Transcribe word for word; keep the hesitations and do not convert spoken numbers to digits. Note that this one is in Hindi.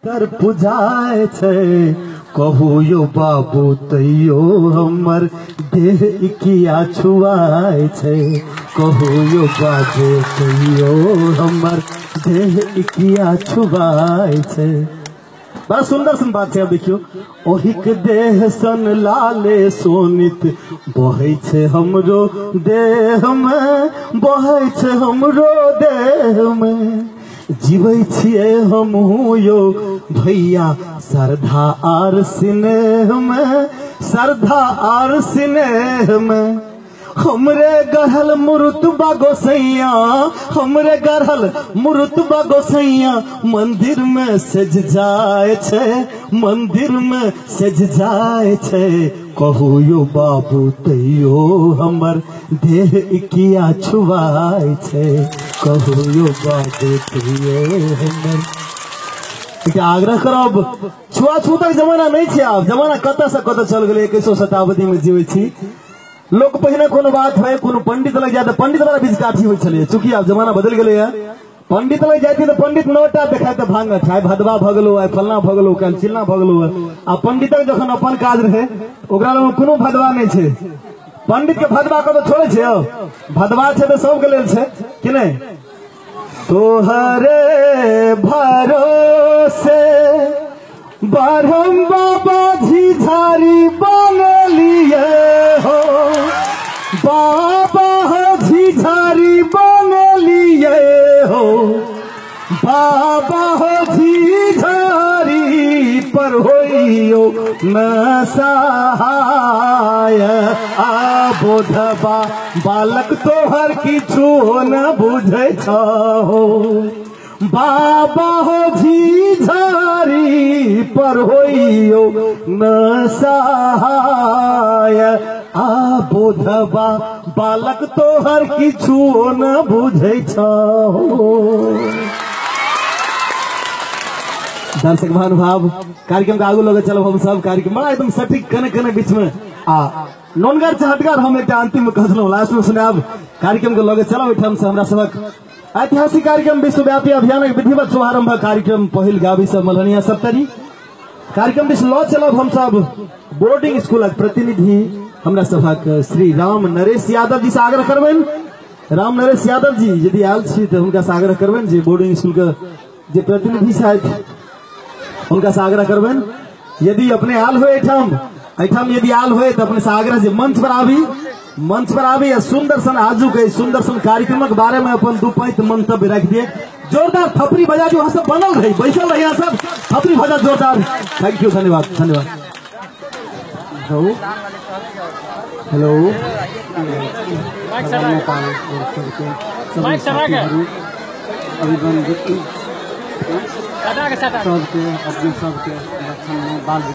शंकर पूजाए छे कहू यो बाबू तैयो हमर देह किया छुआए छे कहू यो बाबू तैयो हमर देह किया छुआए छे। बड़ा सुंदर सन बात है। अब देखियो ओहिक देह सन लाले सोनित बहे छे हमरो देह में बहे छे हमरो देह में जीवै छिए हमहू यो भैया श्रद्धा आर स्नेह में श्रद्धा आर स्नेह में हमरे गढ़ल मुरुतबा गोसैया हमरे गढ़ल मुरुतबा गोसैया मंदिर में सज जाए छे मंदिर में सज जाए छे कहू यो बाबू तैयो हमर देह किया छुआए छे कहू यो बाबू तैयो हमर। आग्रह करब छुआछूतक जमाना नहीं छे। आब जमाना कत से कत चल गए इक्कीसो शताब्दी में जीवे छी। लोग पहले कोनो बात है कोनो पंडित लग जाए पंडित वाला बीच काठी हो चलिए चूंकि अब जमाना बदल गए है। पंडित लग जाती तो पंडित नौटा देखा तो भांगत है भदवा भगलो है फलना भगलो कल चिल्ला भगलो है। आ पंडित जखन अपन काज रहे ओकरा लग कोनो भदवा नहीं छे। पंडित के भदवा को तो छोड़े छे भदवा छे तो सब के लेल छे कि नहीं। तोहरे भरोसे बारहम बाबा झिझारी बनलिए हो बाबा हो झिझारी बनलिए हो बाबा हो झिझारी पर होइयो न सहाय आ बोधबा बालक तोहर किछु न बुझै छहो बाबा हो झिझारी पर होइयो न सहाय आ बोधबा बालक तोहर किछु न बुझै छहो। दर्शक महानुभाव कार्यक्रम का आगू लगे चलो हम सब कार्यक्रम बड़ा एकदम सटीक कने कने बीच में आ नोनगर चहटगर हम एक अंतिम में कहलौ लास्ट में सुनाब कार्यक्रम के लगे चलो ओठम से हमरा सबक ऐतिहासिक कार्यक्रम विश्वव्यापी अभियान विधिवत शुभारंभ कार्यक्रम पहिल गावी से मलहनिया सप्तरी कार्यक्रम दिस लॉ चलब हम सब बोर्डिंग स्कूल प्रतिनिधि हमरा सभक श्री राम नरेश यादव जी से आग्रह करबेन। राम नरेश यादव जी यदि आयल छी तो हुनका से आग्रह करबेन जे बोर्डिंग स्कूल के जे प्रतिनिधि छथि उनका से आग्रह करबेन यदि अपने आल हो एठम एठम यदि आल हो तो अपने से आग्रह जे मंच पर आबी मंच पर आबी सुंदर सन आजू के सुंदर सन कार्यक्रम के बारे में अपन दू पैंत मंतव्य रख दिए। जोरदार थपड़ी बजा जो सब बनल रही बैसल रही सब थपड़ी बजा जोरदार। थैंक यू धन्यवाद धन्यवाद। हेलो सबके अपने सबके